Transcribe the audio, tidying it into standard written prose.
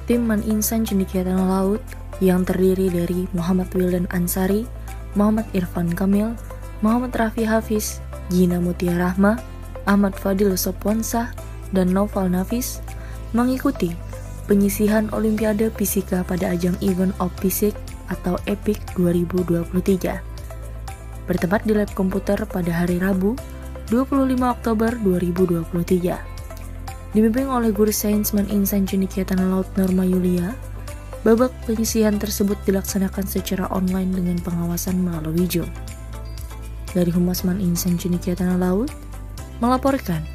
Tim Man Insan Cendekiatan Laut yang terdiri dari Muhammad Wildan Ansari, Muhammad Irfan Kamil, Muhammad Raffi Hafiz, Gina Mutia Rahma, Ahmad Fadil Sopwansah, dan Naufal Nafis mengikuti penyisihan Olimpiade Fisika pada ajang Event of Physics atau EPIC 2023. Bertempat di lab komputer pada hari Rabu, 25 Oktober 2023. Dibimbing oleh guru sains Man Insan Cendekiatan Laut Norma Yulia, babak penyisihan tersebut dilaksanakan secara online dengan pengawasan melalui Zoom. Dari Humas Man Insan Cendekiatan Laut, melaporkan.